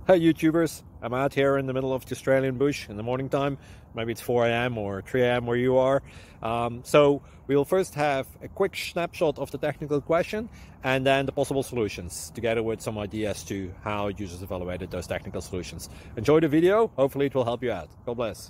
Hey YouTubers, I'm out here in the middle of the Australian bush in the morning time. Maybe it's 4 a.m. or 3 a.m. where you are. So we'll first have a quick snapshot of the technical question and then the possible solutions, together with some ideas to how users evaluated those technical solutions. Enjoy the video, hopefully it will help you out. God bless.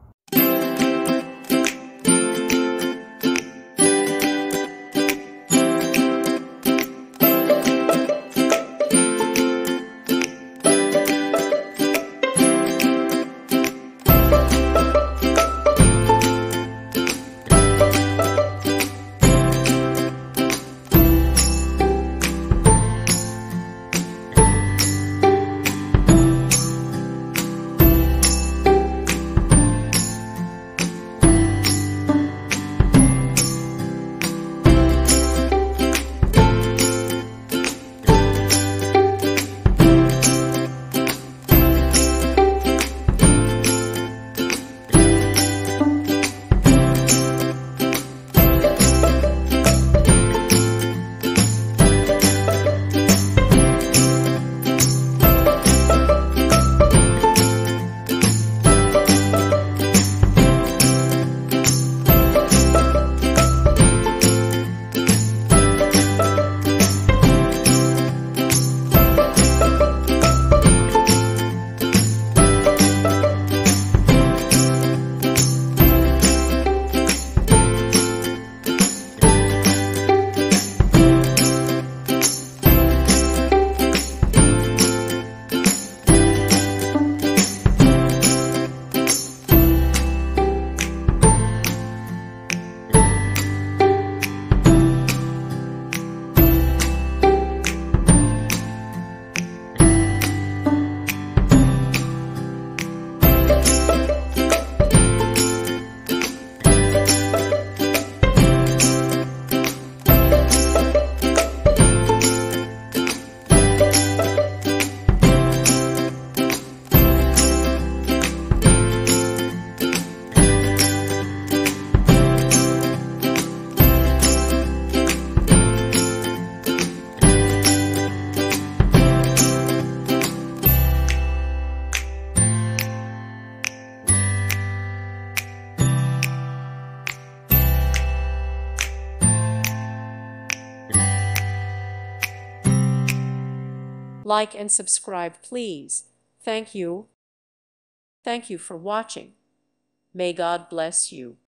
Like and subscribe, please. Thank you. Thank you for watching. May God bless you.